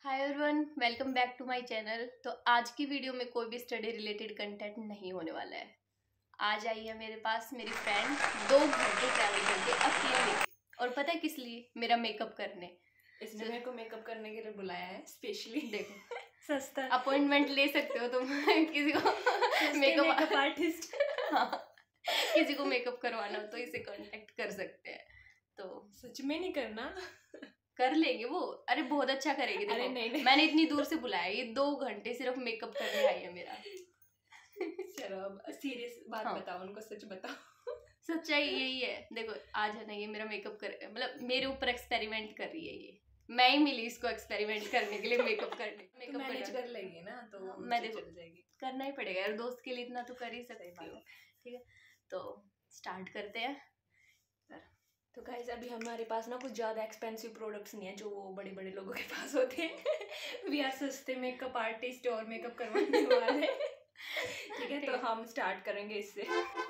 Hi everyone, welcome back to my channel. तो आज की वीडियो में कोई भी स्टडी रिलेटेड कंटेंट नहीं होने वाला है। आज आई है मेरे पास मेरी फ्रेंड 2 घंटे ट्रैवल करके अकेले, और पता है किस लिए? मेरा मेकअप करने। इसने मेरे को मेकअप करने के लिए बुलाया है स्पेशली। देखो, सस्ता अपॉइंटमेंट ले सकते हो तुम किसी को मेकअप आर्टिस्ट। हाँ, किसी को मेकअप करवाना हो तो इसे कांटेक्ट कर सकते हैं। तो सच में नहीं करना, कर लेंगे वो। अरे बहुत अच्छा करेगी। देखो, अरे नहीं। मैंने इतनी दूर से बुलाया, ये 2 घंटे सिर्फ मेकअप करने आई है मेरा। चलो अब सीरियस बात हाँ। बताओ, उनको सच बताओ। सच्चाई यही है। देखो, आज है ना, ये मेरा मेकअप कर, मतलब मेरे ऊपर एक्सपेरिमेंट कर रही है। ये मैं ही मिली इसको एक्सपेरिमेंट करने के लिए, मेकअप करने। तो मैनेज कर लेगी ना, तो हाँ, मैं देखो चल जाएगी। करना ही पड़ेगा यार, दोस्त के लिए इतना तो कर ही सकती हो। ठीक है, तो स्टार्ट करते हैं। तो गाइस, अभी हमारे पास ना कुछ ज़्यादा एक्सपेंसिव प्रोडक्ट्स नहीं है जो वो बड़े बड़े लोगों के पास होते हैं। वी आर सस्ते मेकअप आर्टिस्ट और मेकअप करवाने वाले। ठीक है, तो हम स्टार्ट करेंगे इससे।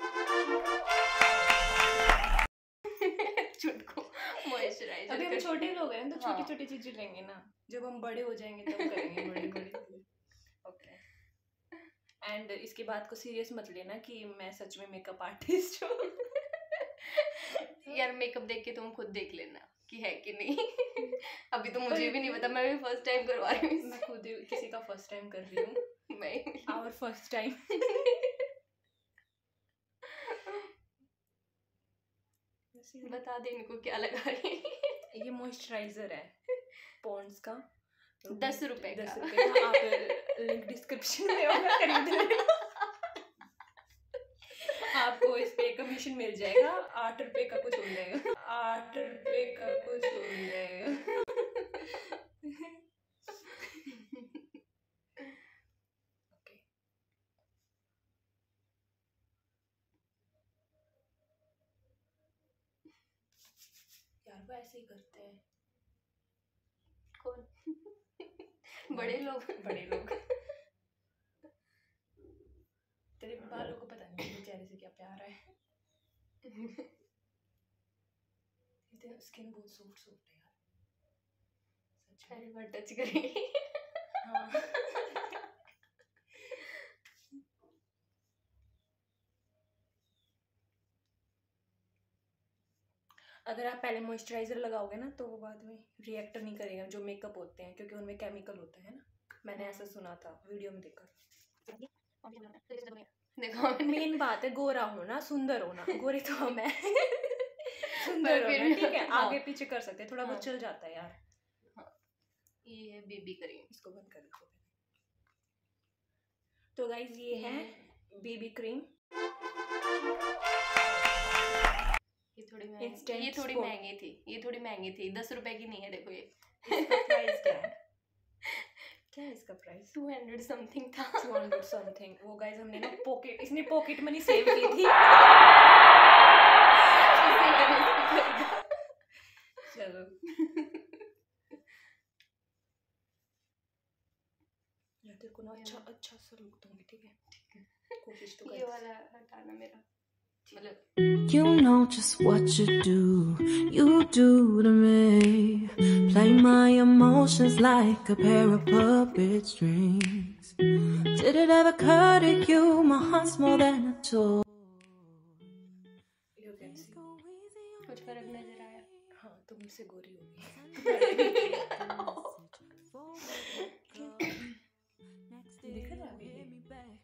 चुटको मॉइस्चराइजर। अभी हम छोटे लोग हैं तो हाँ। छोटी छोटी चीजें लेंगे ना, जब हम बड़े हो जाएंगे तब करेंगे बड़ी बड़ी। ओके, एंड इसकी बात को सीरियस मत लेना कि मैं सच में मेकअप आर्टिस्ट हूँ। यार मेकअप देख के तुम खुद देख लेना कि है कि नहीं। अभी तो मुझे भी नहीं पता, मैं भी फर्स्ट टाइम करवा रही हूँ। मैं खुद किसी का फर्स्ट टाइम कर रही हूँ। मैं आवर फर्स्ट टाइम। बता दे इनको क्या लगा रही है। ये मॉइस्चराइजर है पॉन्ड्स का, 10 रुपए का। 10 रुपए का। आप लिंक डिस्क्रिप्शन में होगा, खरीद लेना। आपको इस पे कमीशन मिल जाएगा। 8 रुपए का कुछ हो जाएगा, 8 रुपए का कुछ हो जाएगा। ओके, यार वो ऐसे ही करते हैं। कौन? बड़े लोग। बड़े लोग। तेरे बालों को पता नहीं मेरे चेहरे से क्या प्यार है। तेरा स्किन बहुत सॉफ्ट है यार, सच में। पहली बार टच करेंगे। हाँ। अगर आप पहले मॉइस्चराइजर लगाओगे ना तो वो बाद में रिएक्ट नहीं करेगा, जो मेकअप होते हैं, क्योंकि उनमें केमिकल होता है ना। मैंने ऐसा सुना था वीडियो में देखा। देखो, मेन बात है गोरा होना, सुंदर होना। गोरे तो हम हैं। सुंदर फिर होना, ठीक है। हाँ। आगे पीछे कर सकते हैं, थोड़ा बहुत हाँ। चल जाता है यार। ये है बीबी क्रीम। इसको बंद कर दो। तो गाइस, ये है बीबी क्रीम। ये थोड़ी महंगी थी। ये थोड़ी महंगी थी, 10 रुपए की नहीं है। देखो ये इसका प्राइस क्या है? क्या है इसका प्राइस? 200 समथिंग था। 200 समथिंग। वो गाइस हमने ना पॉकेट, इसने पॉकेट मनी सेव की थी। चलो यार, तेरे को ना अच्छा सा लुक दूंगी, ठीक है? कोशिश तो कर। ये वाला हटाना मेरा, मतलब You know just what you do to me. Play my emotions like a pair of puppet strings. Did it ever occur to you my heart's more than a toy? You can see. कुछ फर्क नजर आया? हाँ, तुम मुझसे गोरी होगी। दिख रहा है अभी?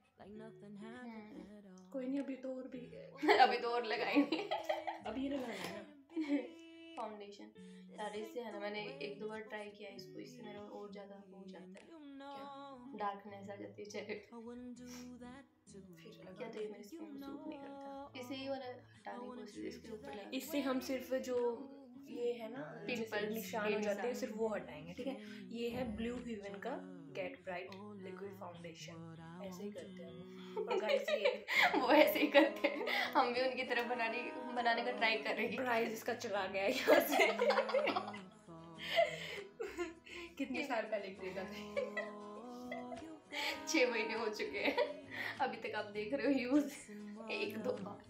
कोई नहीं, अभी तो और भी अभी तो और लगाएंगे। अभी ये लगाना है ना फाउंडेशन। यार इससे है ना, मैंने 1-2 बार ट्राई किया इसको, इससे मेरा और ज्यादा हो जाता है। क्या डार्कनेस आ जाती है चेहरे पे। फिर क्या तो ये मेरी स्किन को सूट नहीं करता। इसे ये वाला हटाने की कोशिश, इसके ऊपर लगा। इससे हम सिर्फ जो ये है ना पिंपल निशान हो जाते हैं, सिर्फ वो हटाएंगे, ठीक है? ये है ब्लू हेवन का गेट ब्राइट लिक्विड फाउंडेशन। ऐसे ही करते हैं वो। और गाइस, ये वो ऐसे ही करते हैं, हम भी उनकी तरफ बनाने का ट्राई कर रहे हैं। प्राइस इसका चला गया यहाँ से। कितने साल पहले खरीदा था? 6 महीने हो चुके हैं, अभी तक आप देख रहे हो यूज 1-2 बार।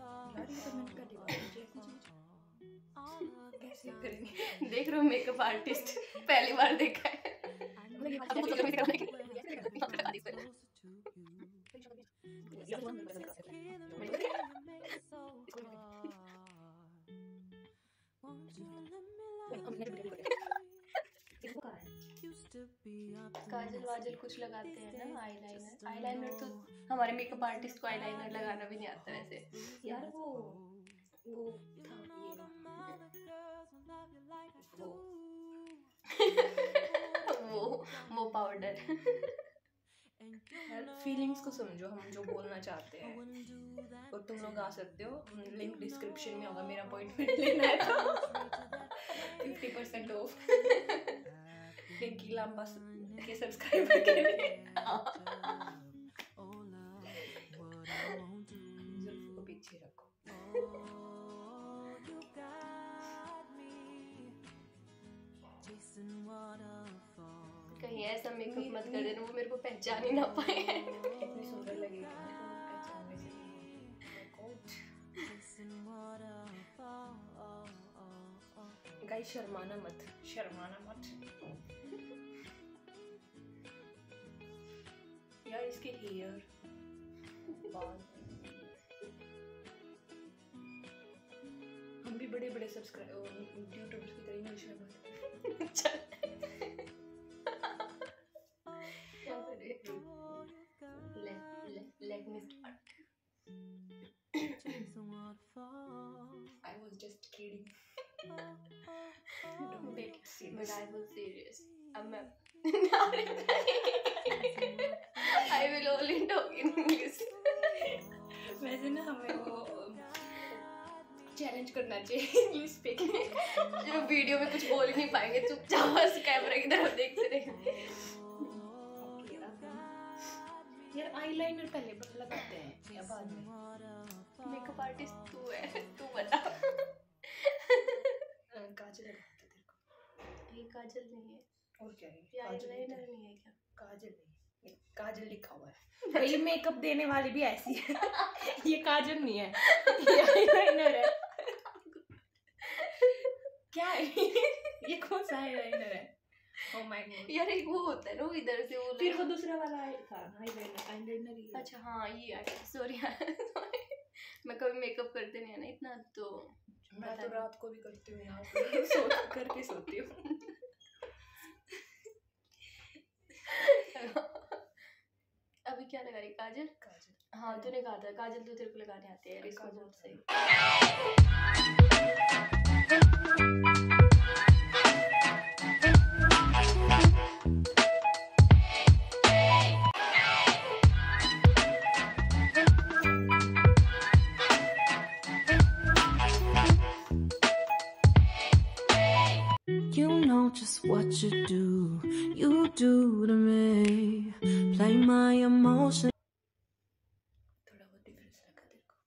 कैसे करेंगे? देख रहे हो, मेकअप आर्टिस्ट पहली बार देखा है। मतलब काजल वाजल कुछ लगाते हैं ना, आईलाइनर। आईलाइनर तो हमारे मेकअप आर्टिस्ट को आईलाइनर लगाना भी नहीं आता वैसे। यार वो था वो पाउडर। यार फीलिंग्स को समझो, हम जो बोलना चाहते हैं। और तुम लोग आ सकते हो, लिंक डिस्क्रिप्शन में होगा, मेरा अपॉइंटमेंट लेना है तो 50% ऑफ। पिंकी लांबा के सब्सक्राइबर के लिए। जुल्फ को पीछे रखो। कहीं ऐसा मेकअप मत कर देना वो मेरे को पहचान ही ना पाए। कितनी सुंदर लगेगी पहचानने से। गाइस शर्माना मत, शर्माना मत। यार इसके हेयर, बाल, हम भी बड़े बड़े सब्सक्राइबर यूट्यूबर्स की तरह इंग्लिश में बात Let me start. I was just kidding. Don't take it serious. But I was serious. I will only talk in English. वैसे ना हमें वो चैलेंज करना चाहिए इंग्लिश स्पीकिंग। जो वीडियो में कुछ बोल नहीं पाएंगे, चुपचाप बस कैमरा की तरफ देखते रहेंगे। यार आईलाइनर पहले लगाते हैं या बाद में? मेकअप आर्टिस्ट तू है, तू बता। काजल लगाते तेरे को? ये काजल नहीं है। और क्या है? ये आईलाइनर नहीं है क्या? काजल नहीं, काजल लिखा हुआ है। भाई मेकअप देने वाली भी ऐसी है। ये काजल नहीं है, ये आईलाइनर है। क्या है? ये कौन सा आईलाइनर है? Oh my God. यार एक वो होता है ना इधर से वो फिर वो दूसरा वाला था आईलाइनर ही। अच्छा हाँ ये सॉरी मैं कभी मेकअप करते नहीं है ना इतना, तो मैं तो रात को भी करती हूँ यहाँ पे करके सोती हूँ। अभी क्या लगा रही? काजल। काजल हाँ तूने कहा था काजल तो तेरे को लगाने आते हैं, इसको बहुत सही। You know just what you do to me. Play my emotions. थोड़ा बहुत डिफरेंस लगा तेरे को?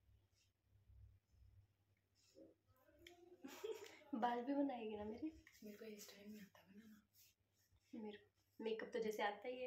बाल भी बनाएगी ना मेरे? मेरे को इस टाइम में आता बनाना। मेरे मेकअप तो जैसे आता ही है।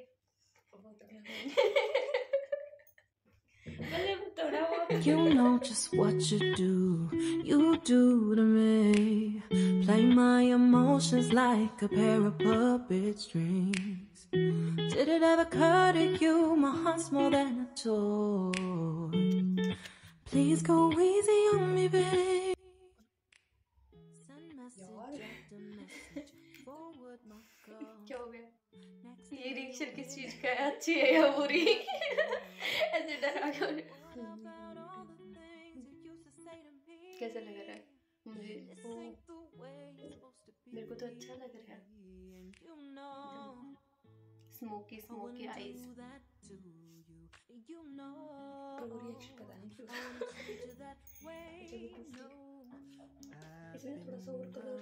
You know just what you do to me. Play my emotions like a pair of puppet strings. Did it ever occur to you my heart's more than a toy? Please go easy on me, babe. Send message after message, forward my call. क्या हो गया? ये reaction किस चीज का है, अच्छी है या बुरी? ऐसे डरा क्यों? कैसा लग रहा है मुझे? मेरे को तो अच्छा लग रहा है। Smoky smoky eyes. रिएक्शन पता नहीं क्यों। इसमें थोड़ा सा और कलर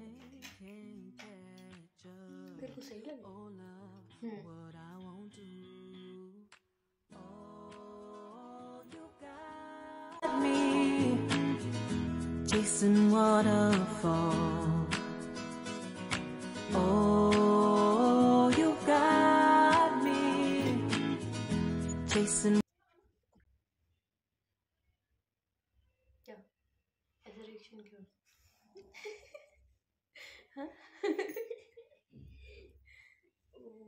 तेरे को सही लगे? Me chasing waterfalls. Oh, you got me chasing. क्या ऐसा रिएक्शन क्यों? हाँ?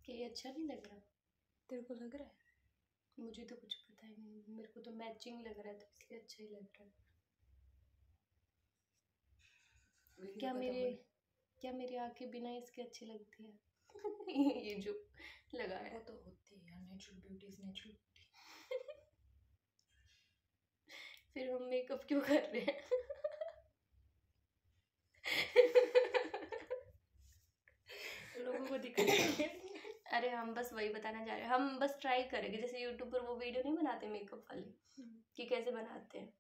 ये अच्छा नहीं लग रहा? तेरे को लग रहा है? मुझे तो कुछ पता ही नहीं, मेरे को तो मैचिंग लग रहा था इसलिए अच्छा ही लग रहा है। क्या मेरी आंखें बिना इसके अच्छी लगती है? ये जो लगाया वो तो होती है यार, natural beauty is natural beauty. फिर हम मेकअप क्यों कर रहे हैं? लोगों को दिखाने। अरे हम बस वही बताना चाह रहे हैं, हम बस ट्राई करेंगे, जैसे यूट्यूब पर वो वीडियो नहीं बनाते मेकअप वाले कि कैसे बनाते हैं।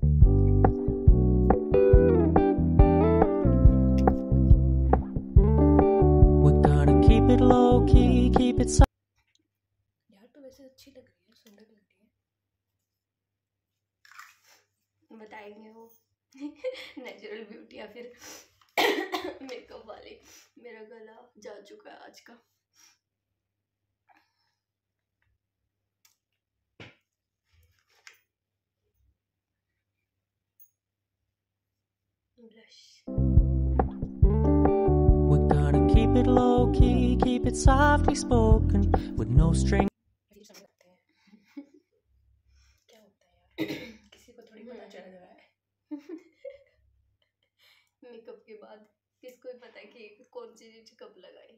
We're gonna keep it low key, keep it यार तो वैसे अच्छी लग रही है, सुंदर लग रही है। बताएंगे वो नेचुरल ब्यूटी या फिर मेकअप वाले। मेरा गला जा चुका है आज का। Blush. We're gonna keep it low key, keep it softly spoken, with no string. क्या होता है यार, किसी को थोड़ी पता चल रहा है। मेकअप के बाद किसको ही पता है कि कौन सी चीज कब लगाई।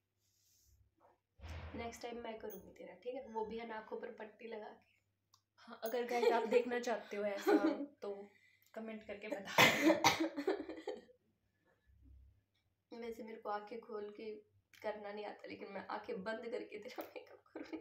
नेक्स्ट टाइम मैं करूंगी तेरा, ठीक है? वो भी है आंखों पर पट्टी लगा के। हाँ, अगर गाइस आप देखना चाहते हो ऐसा तो कमेंट करके बता। वैसे मेरे को आंखें खोल के करना नहीं आता, लेकिन मैं आंखें बंद करके तेरा मेकअप करूंगी।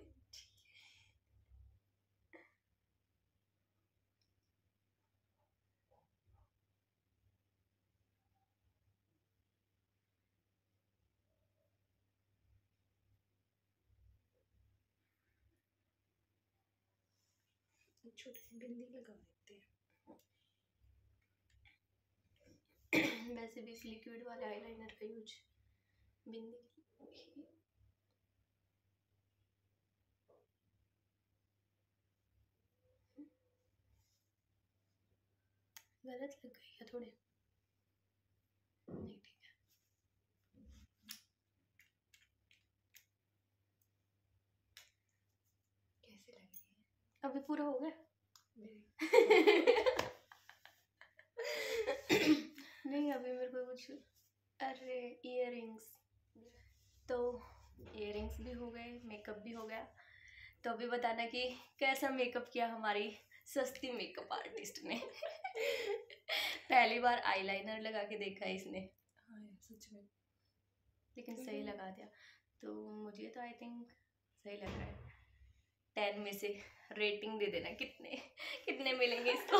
छोटी सी बिंदी लगा देते हैं। वैसे भी इस लिक्विड वाले आईलाइनर का यूज बिंदी गलत लग गई है थोड़े। नहीं ठीक है। कैसे लग रही है? अभी पूरा हो गया? नहीं अभी मेरे को कुछ। अरे इयररिंग्स, तो इयररिंग्स भी हो गए, मेकअप भी हो गया। तो अभी बताना कि कैसा मेकअप किया हमारी सस्ती मेकअप आर्टिस्ट ने। पहली बार आईलाइनर लगा के देखा है इसने। हाँ सच में, लेकिन सही लगा दिया। तो मुझे तो आई थिंक सही लग रहा है। 10 में से रेटिंग दे देना, कितने मिलेंगे इसको।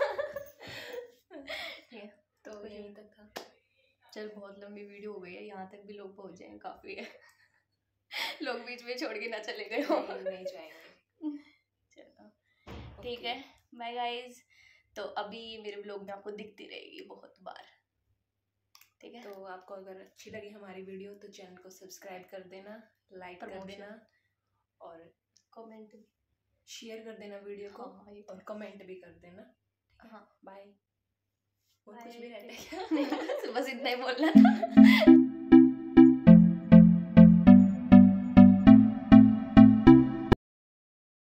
तो यहीं तक था। चल बहुत लंबी वीडियो हो गई है, यहाँ तक भी लोग पहुँच जाएंगे, काफ़ी है। लोग बीच में छोड़ के ना चले गए हो। नहीं जाएंगे। चलो ठीक है, बाय गाइज। तो अभी मेरे ब्लॉग में आपको दिखती रहेगी बहुत बार, ठीक है? तो आपको अगर अच्छी लगी हमारी वीडियो तो चैनल को सब्सक्राइब कर देना, लाइक कर देना और कमेंट शेयर कर देना वीडियो को। हाँ, और कमेंट भी कर देना। हाँ बाय। और Bye. कुछ भी रहता है क्या? बस इतना ही बोलना था।